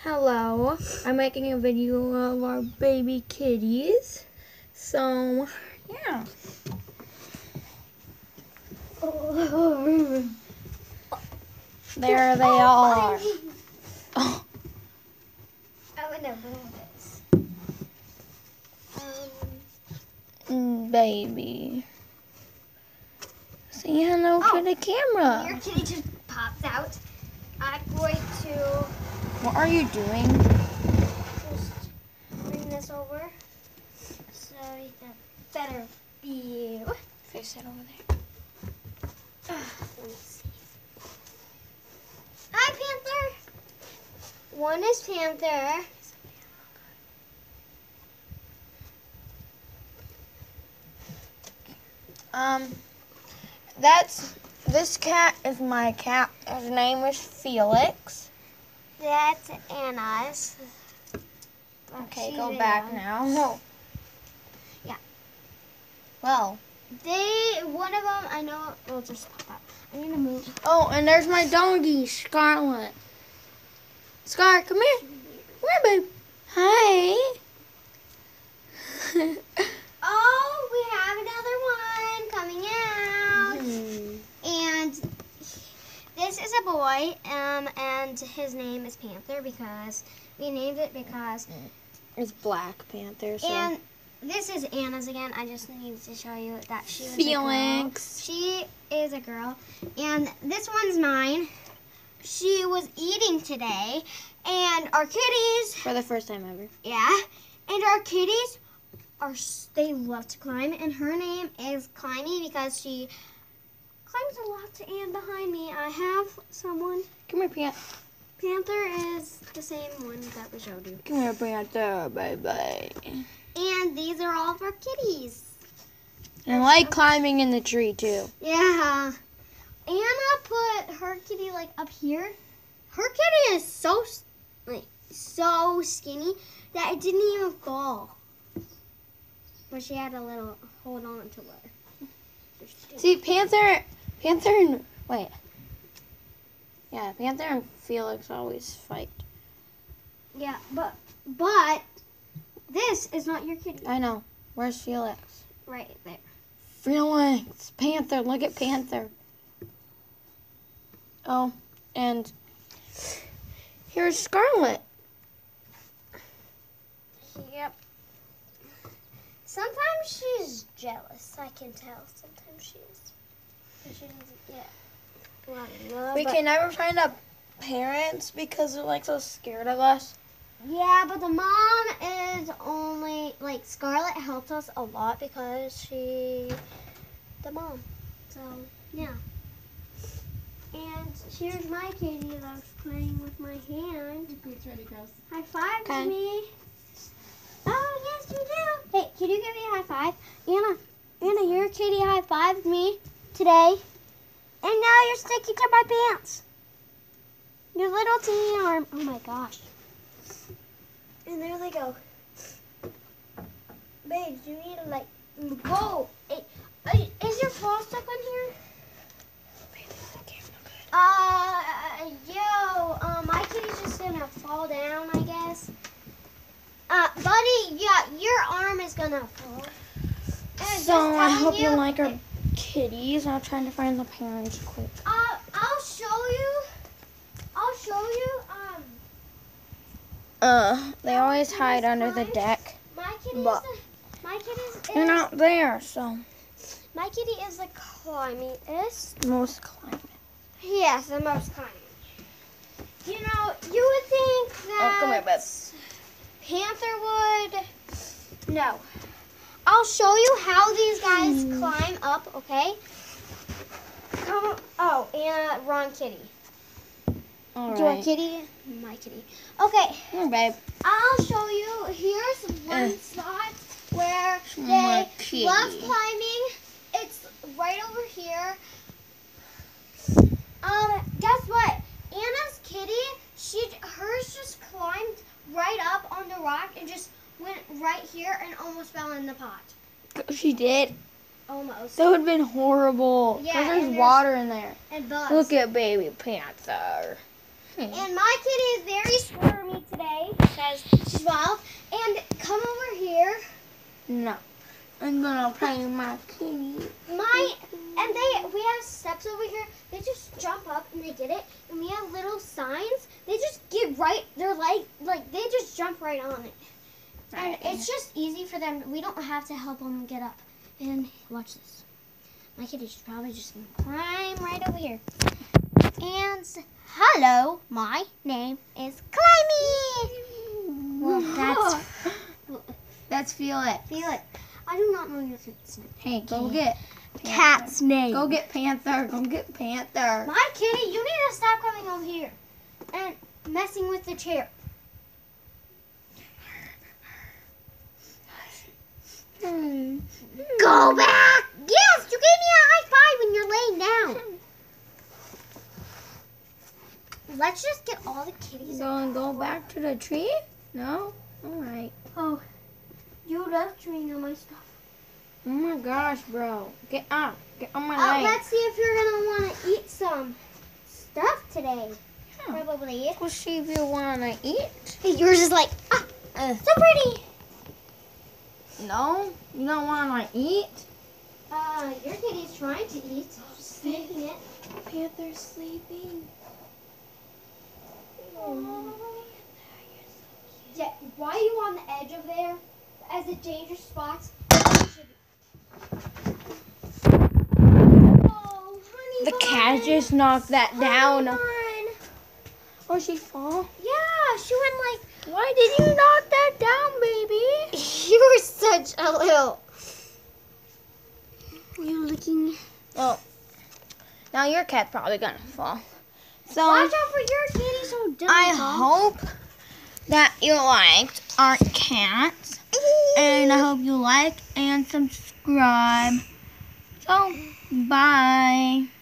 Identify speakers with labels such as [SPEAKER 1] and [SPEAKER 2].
[SPEAKER 1] Hello, I'm making a video of our baby kitties. So, yeah. There they are. Oh.
[SPEAKER 2] I would never know this.
[SPEAKER 1] Baby. Say hello to the camera.
[SPEAKER 2] Your kitty just popped out. I'm going to
[SPEAKER 1] What are you doing?
[SPEAKER 2] just bring this over so you get a better view.
[SPEAKER 1] Face it over there.
[SPEAKER 2] Let me see. Hi, Panther. One is Panther.
[SPEAKER 1] This cat is my cat. His name is Felix.
[SPEAKER 2] That's Anna's.
[SPEAKER 1] Okay,
[SPEAKER 2] She's
[SPEAKER 1] go back
[SPEAKER 2] Anna.
[SPEAKER 1] now. No.
[SPEAKER 2] Yeah.
[SPEAKER 1] Well.
[SPEAKER 2] One of them, I know, will just pop out. I'm going to move.
[SPEAKER 1] Oh, and there's my doggy, Scarlet. Scar, come here. Come here, babe. Hi.
[SPEAKER 2] Oh, we have another one coming out. And this is a boy, and his name is Panther because we named it because.
[SPEAKER 1] It's Black Panther. So.
[SPEAKER 2] And this is Anna's again. I just needed to show you that she was
[SPEAKER 1] Felix.
[SPEAKER 2] a girl. She is a girl. And this one's mine. She was eating today, and our kitties.
[SPEAKER 1] For the first time ever.
[SPEAKER 2] Yeah, and our kitties they love to climb, and her name is Climby because she climbs a lot. And behind me, I have someone.
[SPEAKER 1] Come here, Panther.
[SPEAKER 2] Panther is the same one that we showed you.
[SPEAKER 1] Come here, Panther, baby.
[SPEAKER 2] And these are all of our kitties.
[SPEAKER 1] And I like climbing in the tree, too.
[SPEAKER 2] Yeah. Anna put her kitty like up here. Her kitty is so skinny that it didn't even fall. But she had a little hold on to it.
[SPEAKER 1] See, Panther and, wait. Yeah, Panther and Felix always fight.
[SPEAKER 2] Yeah, but this is not your kitty.
[SPEAKER 1] I know. Where's Felix?
[SPEAKER 2] Right there.
[SPEAKER 1] Felix! Panther, look at Panther. Oh, and here's Scarlet.
[SPEAKER 2] Yep. Sometimes she's jealous. I can tell. Sometimes she is. She doesn't get a lot of love.
[SPEAKER 1] We can never find out parents because they're like so scared of us.
[SPEAKER 2] Yeah, but the mom is only, like, Scarlet helps us a lot because the mom. So, yeah. And here's my kitty that I was playing with my hand. High five
[SPEAKER 1] Okay.
[SPEAKER 2] me. Oh, yes, you do. Hey, can you give me a high five? Anna, your kitty high fived me today. And now you're sticking to my pants. Your little teeny arm. Oh, my gosh. And there they go. Babes, you need to, like, go. Hey, is your paw stuck on here? My kitty's just gonna fall down, I guess. Buddy, yeah, your arm is gonna fall.
[SPEAKER 1] So I hope you like our kitties. I'm trying to find the parents quick.
[SPEAKER 2] I'll show you.
[SPEAKER 1] They always hide under the deck.
[SPEAKER 2] My kitty
[SPEAKER 1] But they're
[SPEAKER 2] is
[SPEAKER 1] not there, so
[SPEAKER 2] my kitty is the climbingest.
[SPEAKER 1] most climbing.
[SPEAKER 2] Yes, the most climbing. You know, you would think that
[SPEAKER 1] come here, bud.
[SPEAKER 2] Panther would. No. I'll show you how these guys climb up, okay? Come. Oh, and wrong kitty.
[SPEAKER 1] All
[SPEAKER 2] Your
[SPEAKER 1] right.
[SPEAKER 2] kitty, my kitty. Okay,
[SPEAKER 1] Here, babe.
[SPEAKER 2] I'll show you. Here's one spot where
[SPEAKER 1] My
[SPEAKER 2] they
[SPEAKER 1] kitty.
[SPEAKER 2] love climbing. It's right over here. Guess what? Anna's kitty, hers just climbed right up on the rock and just went right here and almost fell in the pot.
[SPEAKER 1] She did.
[SPEAKER 2] Almost.
[SPEAKER 1] That would have been horrible.
[SPEAKER 2] Yeah,
[SPEAKER 1] Because there's
[SPEAKER 2] and
[SPEAKER 1] water in there.
[SPEAKER 2] And bugs.
[SPEAKER 1] Look at baby Panther.
[SPEAKER 2] And my kitty is very squirmy today.
[SPEAKER 1] No. I'm gonna play with my kitty.
[SPEAKER 2] We have steps over here. They just jump up and they get it. And we have little signs. They just get right. They're like they just jump right on it. And it's just easy for them. We don't have to help them get up. And watch this. My kitty's probably just gonna climb right over here. And hello, my name is Climby. Well,
[SPEAKER 1] Let's feel it.
[SPEAKER 2] feel it. I do not know your kitty's name.
[SPEAKER 1] Hey, go get
[SPEAKER 2] Cat's name.
[SPEAKER 1] Go get Panther. Go get Panther.
[SPEAKER 2] My kitty, you need to stop coming over here and messing with the chair. Go back! Yes, you gave me a high five when you're laying down. Let's just get all the kitties.
[SPEAKER 1] Go back to the tree? No? Alright.
[SPEAKER 2] Oh, you left chewing on my stuff.
[SPEAKER 1] Oh my gosh, bro. Get up. Get on my leg.
[SPEAKER 2] Let's see if you're going to want to eat some stuff today.
[SPEAKER 1] Yeah.
[SPEAKER 2] Probably.
[SPEAKER 1] We'll see if you want to eat.
[SPEAKER 2] Yours is like, so pretty.
[SPEAKER 1] No? You don't want to eat?
[SPEAKER 2] Your kitty's trying to eat. She's sneaking it.
[SPEAKER 1] Panther's sleeping.
[SPEAKER 2] Yeah, why are you on the edge of there? As a dangerous spot. Oh, honey
[SPEAKER 1] The
[SPEAKER 2] bun.
[SPEAKER 1] cat just knocked that down.
[SPEAKER 2] Honey bun.
[SPEAKER 1] Oh, she fall?
[SPEAKER 2] Yeah, she went like.
[SPEAKER 1] Why did you knock that down, baby?
[SPEAKER 2] You were such a little. You're looking.
[SPEAKER 1] Oh. Now your cat's probably gonna fall. So
[SPEAKER 2] Watch out for your kitty, so don't.
[SPEAKER 1] I hope that you liked our cat. And I hope you like and subscribe. So, bye.